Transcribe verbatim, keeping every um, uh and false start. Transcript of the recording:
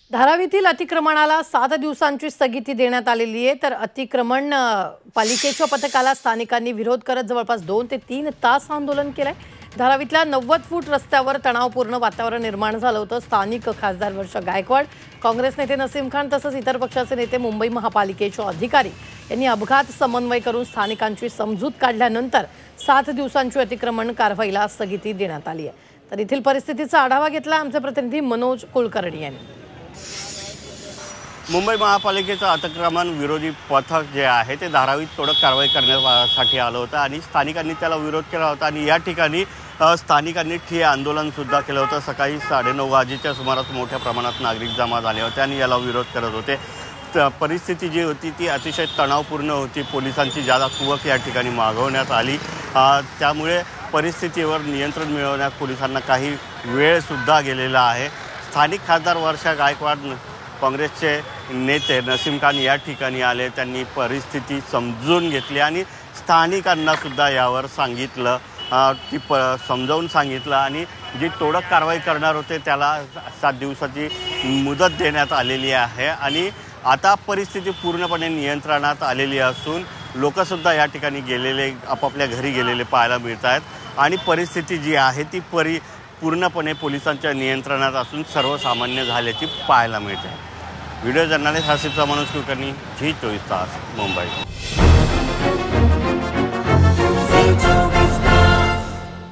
धारावीतील अतिक्रमणाला सात दिवसांची स्थगिती देण्यात आलेली आहे। तर अतिक्रमण पालिकेच्या पथकाला स्थानिकांनी विरोध करत जवळपास दोन ते तीन तास आंदोलन केलंय। धारावीतल्या नव्वद फूट रस्त्यावर तणावपूर्ण वातावरण निर्माण झालं होतं। स्थानिक खासदार वर्षा गायकवाड, काँग्रेस नेते नसीम खान तसंच इतर पक्षाचे नेते, मुंबई महापालिकेचे अधिकारी यांनी अपघात समन्वय करून स्थानिकांची समजूत काढल्यानंतर सात दिवसांची अतिक्रमण कारवाईला स्थगिती देण्यात आली आहे। तर इथील परिस्थितीचा आढावा घेतला आमचे प्रतिनिधी मनोज कुलकर्णी यांनी। मुंबई महापालिकेचं अतिक्रमण विरोधी पथक जे आहे ते धारावीत तोडक कारवाई करण्यासाठी आलं होतं आणि स्थानिकांनी त्याला विरोध केला होता आणि या ठिकाणी स्थानिकांनी ठिय्या आंदोलन सुद्धा केलं होतं। सकाळी साडेनऊ वाजेच्या सुमारास मोठ्या प्रमाणात नागरिक जमा झाले होते आणि याला विरोध करत होते। परिस्थिती जी होती ती अतिशय तणावपूर्ण होती। पोलिसांची जादा कुवक या ठिकाणी मागवण्यात आली, त्यामुळे परिस्थितीवर नियंत्रण मिळवण्यात पोलिसांना काही वेळसुद्धा गेलेला आहे। स्थानिक खासदार वर्षा गायकवाड, काँग्रेसचे नेते नसीम खान या ठिकाणी आले। त्यांनी परिस्थिती समजून घेतली आणि स्थानिकांना सुद्धा यावर सांगितलं, ती प समजावून सांगितलं आणि जी तोडक कारवाई करणार होते त्याला सात दिवसाची मुदत देण्यात आलेली आहे आणि आता परिस्थिती पूर्णपणे नियंत्रणात आलेली असून लोकसुद्धा या ठिकाणी गेलेले, आपापल्या घरी गेलेले पाहायला मिळत आहेत आणि परिस्थिती जी आहे ती परी पूर्णपणे पोलिसांच्या नियंत्रणात असून सर्वसामान्य झाल्याची पाहायला मिळते। व्हिडिओ जर्नलिस्ट हसीबचा मनोज कुलकर्णी, झी चोवीस तास, मुंबई।